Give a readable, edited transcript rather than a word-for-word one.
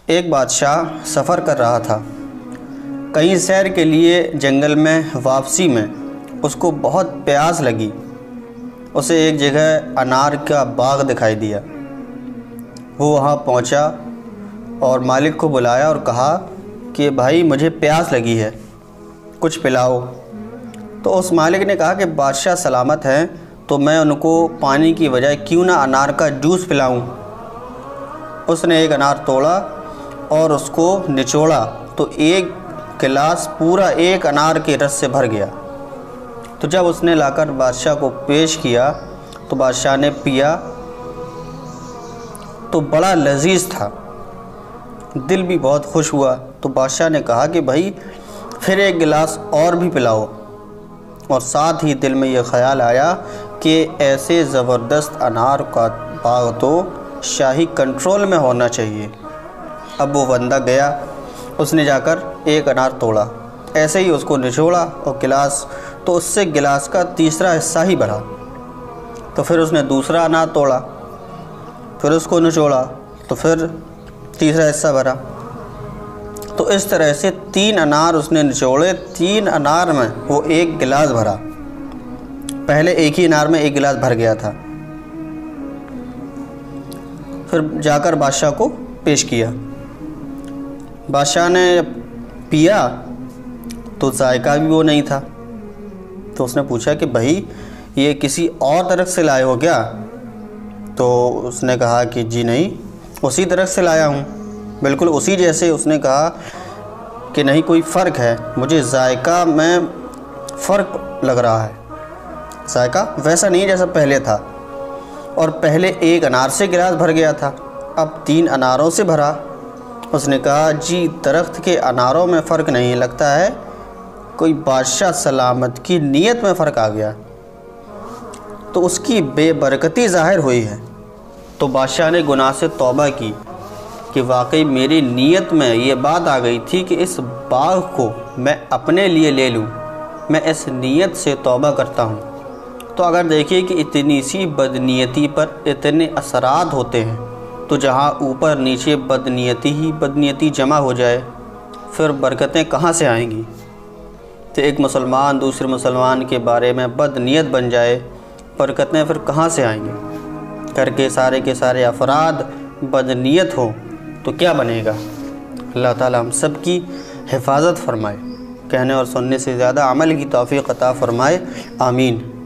एक बादशाह सफ़र कर रहा था। कहीं सैर के लिए जंगल में वापसी में उसको बहुत प्यास लगी। उसे एक जगह अनार का बाग दिखाई दिया। वो वहाँ पहुँचा और मालिक को बुलाया और कहा कि भाई मुझे प्यास लगी है, कुछ पिलाओ। तो उस मालिक ने कहा कि बादशाह सलामत हैं तो मैं उनको पानी की बजाय क्यों ना अनार का जूस पिलाऊं। उसने एक अनार तोड़ा और उसको निचोड़ा तो एक गिलास पूरा एक अनार के रस से भर गया। तो जब उसने लाकर बादशाह को पेश किया तो बादशाह ने पिया तो बड़ा लजीज था, दिल भी बहुत खुश हुआ। तो बादशाह ने कहा कि भाई फिर एक गिलास और भी पिलाओ। और साथ ही दिल में ये ख्याल आया कि ऐसे ज़बरदस्त अनार का बाग तो शाही कंट्रोल में होना चाहिए। अब वो बंदा गया, उसने जाकर एक अनार तोड़ा, ऐसे ही उसको निचोड़ा और गिलास, तो उससे गिलास का तीसरा हिस्सा ही बढ़ा। तो फिर उसने दूसरा अनार तोड़ा, फिर उसको निचोड़ा तो फिर तीसरा हिस्सा भरा। तो इस तरह से 3 अनार उसने निचोड़े, 3 अनार में वो एक गिलास भरा। पहले एक ही अनार में एक गिलास भर गया था। फिर जाकर बादशाह को पेश किया। बादशाह ने पिया तो जायका भी वो नहीं था। तो उसने पूछा कि भाई ये किसी और तरफ से लाए हो क्या? तो उसने कहा कि जी नहीं, उसी तरफ से लाया हूँ, बिल्कुल उसी जैसे। उसने कहा कि नहीं, कोई फ़र्क है, मुझे जायका में फ़र्क लग रहा है, जायका वैसा नहीं जैसा पहले था। और पहले एक अनार से गिलास भर गया था, अब 3 अनारों से भरा। उसने कहा जी दरख्त के अनारों में फ़र्क नहीं, लगता है कोई बादशाह सलामत की नीयत में फ़र्क आ गया, तो उसकी बेबरकती ज़ाहिर हुई है। तो बादशाह ने गुनाह से तौबा की कि वाकई मेरी नीयत में ये बात आ गई थी कि इस बाग को मैं अपने लिए ले लूँ, मैं इस नीयत से तौबा करता हूँ। तो अगर देखिए कि इतनी सी बदनीयती पर इतने असरात होते हैं, तो जहाँ ऊपर नीचे बदनीयती ही बदनीयती जमा हो जाए फिर बरकतें कहाँ से आएंगी। तो एक मुसलमान दूसरे मुसलमान के बारे में बदनीयत बन जाए, बरकतें फिर कहाँ से आएंगी। घर के सारे अफराद बदनीयत हो तो क्या बनेगा। अल्लाह ताला हम सब की हिफाजत फरमाए, कहने और सुनने से ज़्यादा अमल की तौफीक अता फरमाए। आमीन।